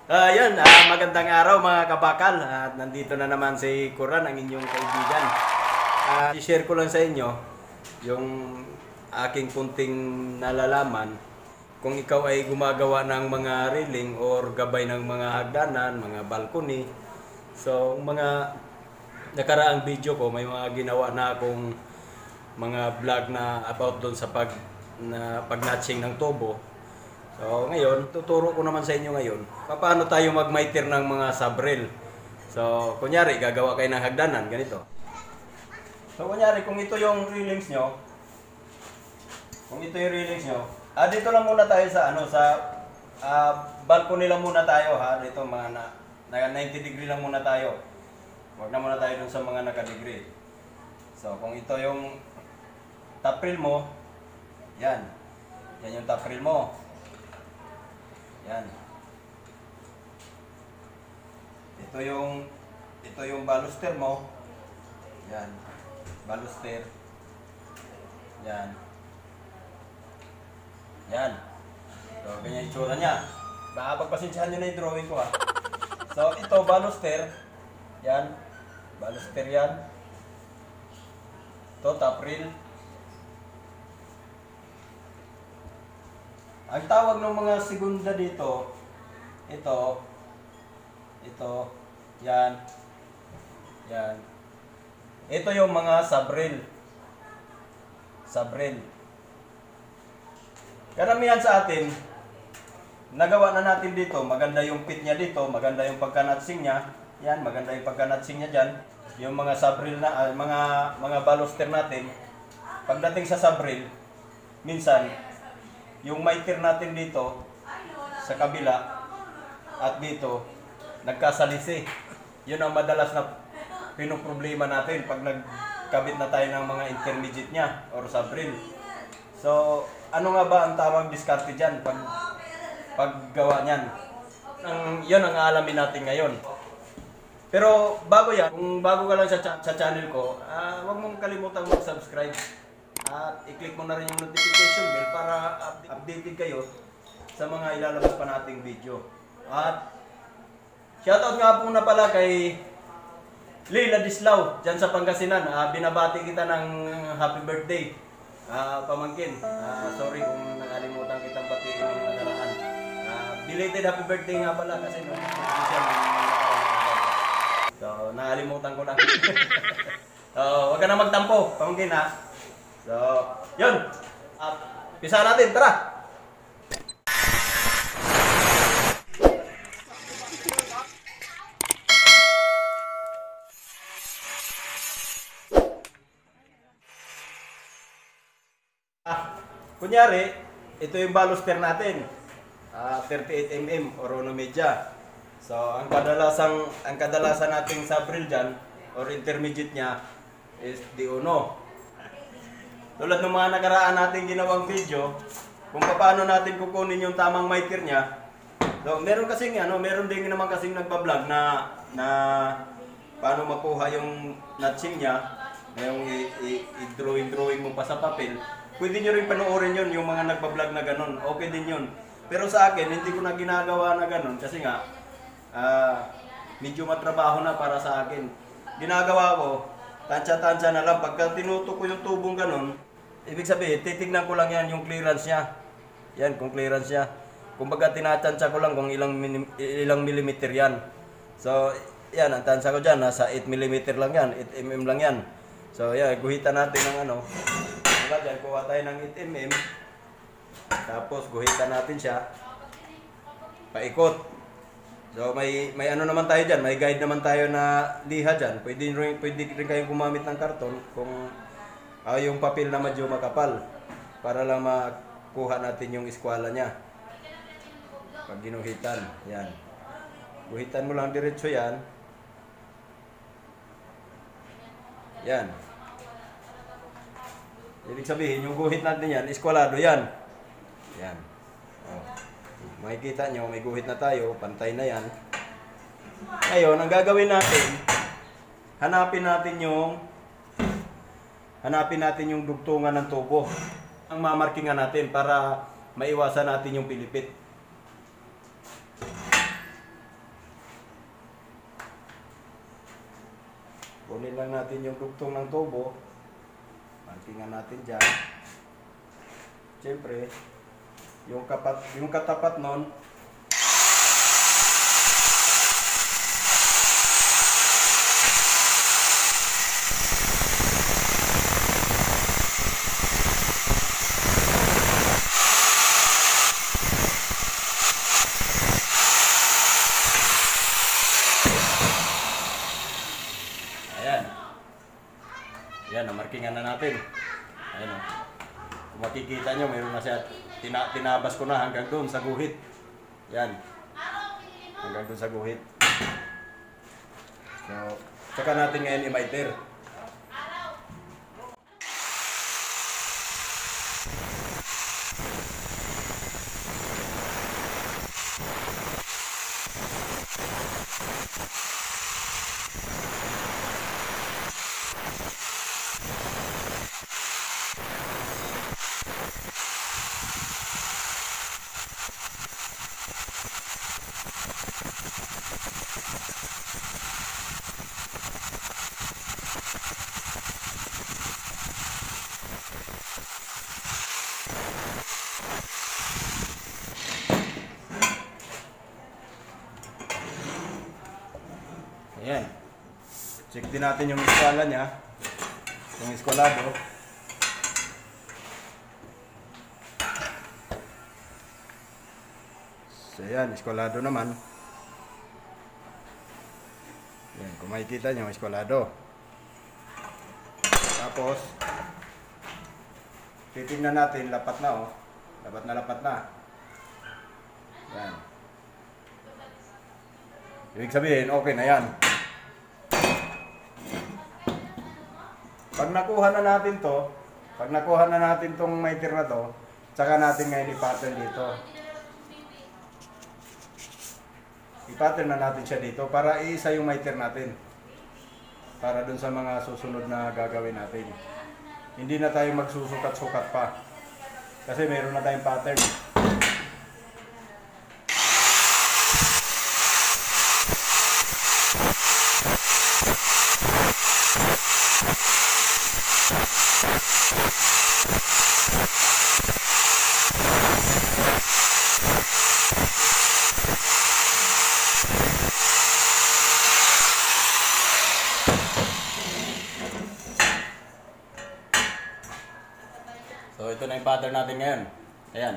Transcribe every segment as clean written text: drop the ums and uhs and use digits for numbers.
Magandang araw mga kabakal. At nandito na naman si Kuran, ang inyong kaibigan. I-share ko lang sa inyo yung aking kunting nalalaman. Kung ikaw ay gumagawa ng mga railing or gabay ng mga hagdanan, mga balcony. So, mga nakaraang video ko, may mga ginawa na akong mga vlog na about doon sa pag-notching ng tubo. So, ngayon, tuturo ko naman sa inyo ngayon paano tayo mag-miter ng mga subrail. So, kunyari, gagawa kayo ng hagdanan, ganito. So, kunyari, kung ito yung railings nyo, dito lang muna tayo sa, balcony lang muna tayo, ha? Dito, mga 90 degree lang muna tayo. Huwag na muna tayo dun sa mga naka-degree. So, kung ito yung top rail mo, yan yung top rail mo. Yan. Ito yung baluster mo. Yan. Baluster. Yan. Yan. So, ganyan yung tsura niya. Baka pagpasensyahan nyo na yung drawing ko, ha. So, ito, baluster. Yan. Baluster yan. Ito, top rail. Ang tawag ng mga segunda dito, ito, yan. Ito yung mga subrail. Karamihan sa atin, nagawa na natin dito, maganda yung pit niya dito, maganda yung pagka-notching niya. Yan, maganda yung pagka-notching niya dyan. Yung mga subrail na, mga baluster natin, pagdating sa subrail, minsan, yung miter natin dito sa kabila at dito nagkasalisi. Yun ang madalas na pinoproblema natin pag nagkabit na tayo ng mga intermediate niya or subrail. So, ano nga ba ang tamang diskarte dyan paggawa niyan? Yun ang aalamin natin ngayon. Pero bago yan, kung bago ka lang sa channel ko, huwag mong kalimutang mag-subscribe. At i-click mo na rin yung notification bell para updated kayo sa mga ilalabas pa nating video. At shoutout nga po na pala kay Leila Dislao dyan sa Pangasinan. Binabati kita ng happy birthday, pamangkin. Sorry kung nakalimutan kitang batiin ng nakaraan. Belated happy birthday nga pala kasi so, nakalimutan ko lang. Huwag ka na magtampo, pamangkin, ha. So, yun. Pisa natin, tara! Kunyari, ito yung baluster natin. 38mm or 1 media. So, ang kadalasan nating subrail dyan or intermediate niya is D1. Tulad ng mga nakaraan natin ginawang video, kung paano natin kukunin yung tamang miter niya. So, meron din naman kasing nagba-vlog na paano makuha yung notching niya, yung i-drawing mo pa sa papel. Pwede nyo rin panoorin yun, yung mga nagba-vlog na ganun. Okay din yun. Pero sa akin, hindi ko na ginagawa na ganun kasi nga, medyo matrabaho na para sa akin. Ginagawa ko, tansya-tansya na lang. Pagka tinutok ko yung tubong ganun, ibig sabihin, titignan ko lang yan yung clearance niya. Yan, kung clearance niya. Kumbaga, tinatansya ko lang kung ilang millimeter yan. So, yan, ang tansya ko dyan, nasa 8mm lang yan, 8mm lang yan. So, yan, guhitan natin ng Diba, dyan, kuha tayo ng 8mm. Tapos, guhitan natin siya. Paikot. So, may naman tayo dyan, may guide naman tayo na liha dyan. Pwede rin kayong gumamit ng karton kung yung papel na medyo makapal para lang makuha natin yung eskwala niya pag ginuhitan. Yan, guhitan mo lang diretso yan. Yan, ibig sabihin yung guhit natin yan, eskwalado yan. Yan, makikita nyo, may guhit na tayo, pantay na yan. Ngayon, ang gagawin natin, hanapin natin yung dugtungan ng tubo. Ang mamarkingan natin para maiwasan natin yung pilipit. kunin lang natin yung dugtong ng tubo. Markingan natin dyan. Siyempre, yung katapat nun, yan, namarkingan na natin. Ayan o. Kung makikita nyo, mayroon na siya. Tinabas ko na hanggang doon sa guhit. Yan. Hanggang doon sa guhit. So, tsaka natin ngayon i-miter. Ayan. Check din natin yung eskwala niya. Yung eskwalado. So ayan, eskwalado naman. Ayan, kung makikita nyo, eskwalado. Tapos, titingnan natin, lapat na oh. Lapat na. Ayan. Ibig sabihin, okay na yan. Pag nakuha na natin tong miter na to, tsaka natin ngayon i-pattern dito. I-pattern na natin siya dito para iisa yung miter natin. Para dun sa mga susunod na gagawin natin. Hindi na tayo magsusukat-sukat pa. Kasi meron na tayong pattern. So ito na yung pattern natin ngayon. Ayan.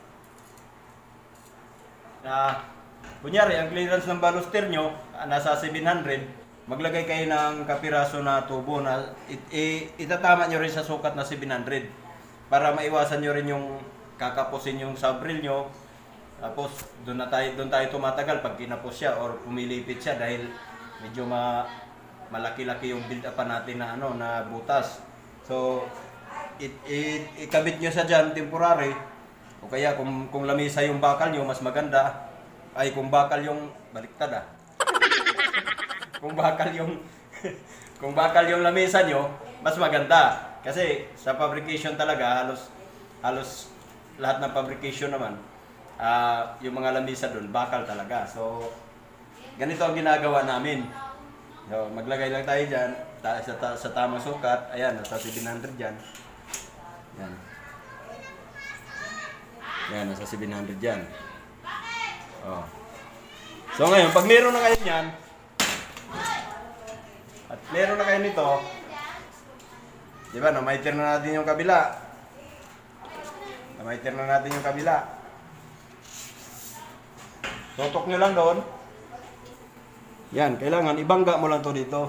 Kunyari, ang clearance ng baluster nyo, nasa 700, maglagay kayo ng kapiraso na tubo na itatama nyo rin sa sukat na 700 para maiwasan nyo rin yung kakapusin yung sabril nyo. Tapos doon tayo tumatagal pag kinapos siya or pumilipit siya dahil medyo malaki-laki yung build up natin na na butas. So ikabit nyo siya dyan temporary o kaya kung lamisa yung bakal nyo mas maganda ay kung bakal yung baliktad kung bakal yung lamisa nyo mas maganda kasi sa fabrication talaga halos lahat ng fabrication naman yung mga lamisa doon bakal talaga. So ganito ang ginagawa namin. So, maglagay lang tayo dyan sa tamang sukat. Ayan, nasa 700 dyan. Yan. Yan, nasa 700 dyan. Oh. So ngayon, pag meron na kayo niyan, at meron na kayo nito, di ba, na-miter na natin yung kabila. Na-miter na natin yung kabila. Tutok nyo lang doon. Yan, kailangan ibangga mo lang to dito.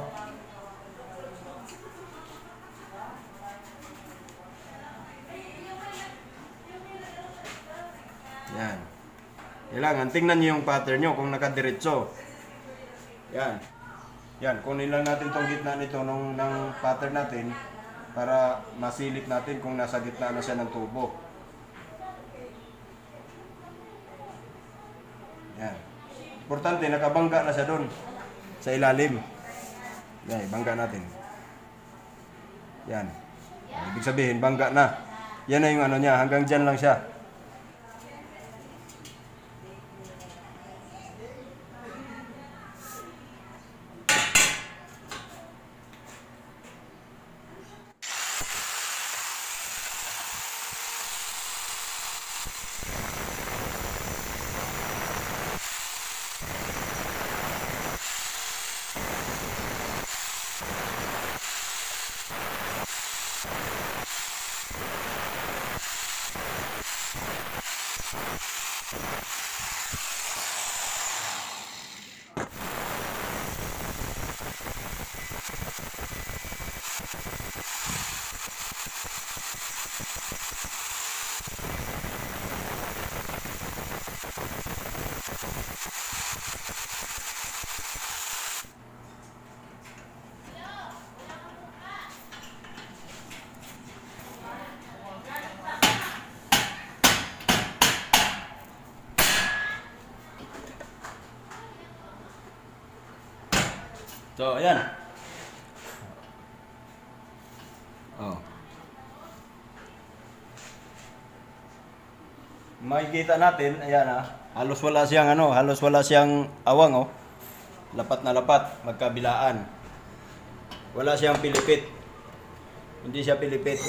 Yan. Kailangan tingnan niyo yung pattern nyo kung nakadiretso. Yan. Yan, kunin lang natin tong gitna nito ng pattern natin para masilip natin kung nasa gitna na siya ng tubo. Yan. Importante, nakabangga na siya doon sa ilalim. Yan, bangga natin. Yan. Ibig sabihin, bangga na. Yan na yung niya, hanggang dyan lang siya. So, ayan. Oh. Makikita natin, ayan halos wala siyang halos wala siyang awang Lapat na lapat, magkabilaan. Wala siyang pilipit. Hindi siya pilipit.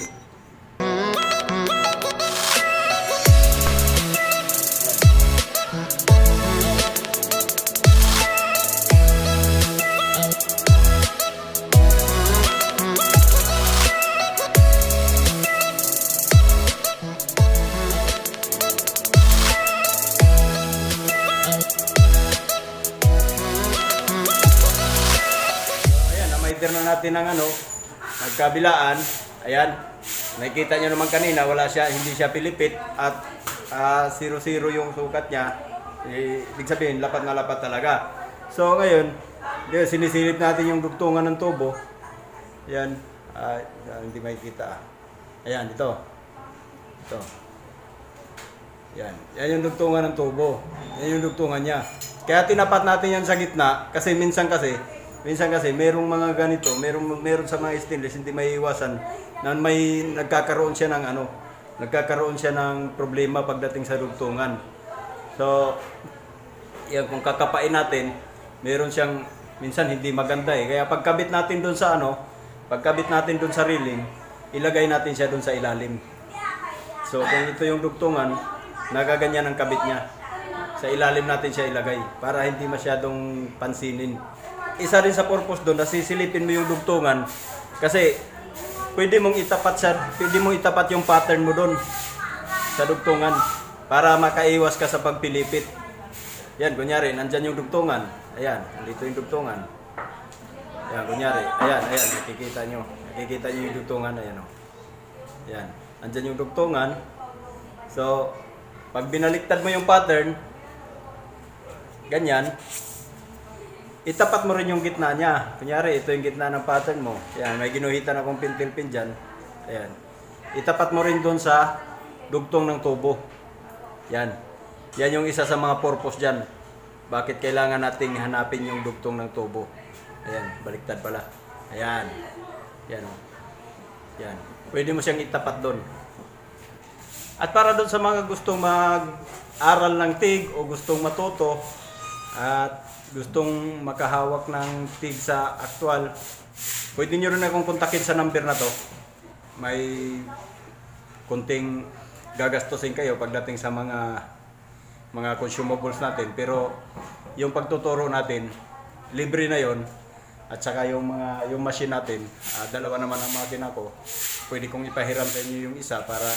Na natin ang magkabilaan. Ayan, nakikita nyo naman kanina, hindi siya pilipit at 0-0 yung sukat niya. Ibig sabihin, lapat na lapat talaga. So ngayon, sinisilip natin yung dugtungan ng tubo. Ayan, hindi makikita. Ayan, ito. Yan yung dugtungan ng tubo. Yan yung dugtungan niya. Kaya tinapat natin yan sa gitna kasi minsan kasi merong mga ganito, meron sa mga stainless hindi maiiwasan na may nagkakaroon siya ng problema pagdating sa dugtungan. So, yan kung kakapain natin, meron siyang minsan hindi maganda Kaya pagkabit natin doon sa railing, ilagay natin siya doon sa ilalim. So, kung ito yung dugtungan, nagaganyan ang kabit niya. Sa ilalim natin siya ilagay para hindi masyadong pansinin. Isa rin sa purpose doon, nasisilipin mo yung dugtungan kasi pwede mong itapat yung pattern mo doon sa dugtungan para makaiwas ka sa pagpilipit. Yan, kunyari, nandyan yung dugtungan. Ayan, dito yung dugtungan. Ayan, kunyari, ayan, nakikita nyo yung dugtungan, ayan Ayan, nandyan yung dugtungan. So, pag binaliktad mo yung pattern, ganyan, itapat mo rin yung gitna niya. Kunyari, ito yung gitna ng pattern mo. Ayan, may ginuhitan akong pintil-pin dyan. Ayan. Itapat mo rin doon sa dugtong ng tubo. Yan. Yan yung isa sa mga purpose dyan. Bakit kailangan nating hanapin yung dugtong ng tubo. Ayan, baliktad pala. Ayan. Yan. Yan. Pwede mo siyang itapat doon. At para doon sa mga gustong mag-aral ng TIG o gustong matuto at gustong makahawak ng TIG sa actual, pwede nyo rin akong kontakin sa number na to. May kunting gagastusin kayo pagdating sa mga consumables natin, pero yung pagtuturo natin libre na yon. At saka yung machine natin, dalawa naman ang makina ko, pwede kong ipahiram sa inyo yung isa para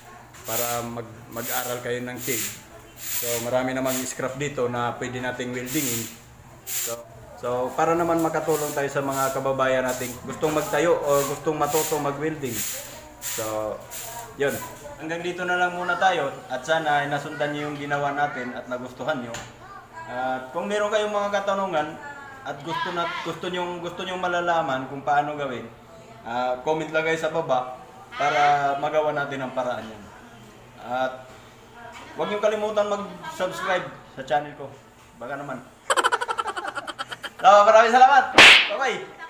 mag-aral kayo ng TIG. So marami namang scrap dito na pwede nating weldingin. So para naman makatulong tayo sa mga kababayan natin gustong magtayo o gustong matuto mag-welding. So, yun. Hanggang dito na lang muna tayo at sana ay nasundan niyo yung ginawa natin at nagustuhan niyo. At kung meron kayong mga katanungan at gusto niyo malalaman kung paano gawin, comment lang kayo sa baba para magawa natin ang paraan yan. At huwag niyo kalimutan mag-subscribe sa channel ko. Baka naman. So, maraming salamat. Bye-bye.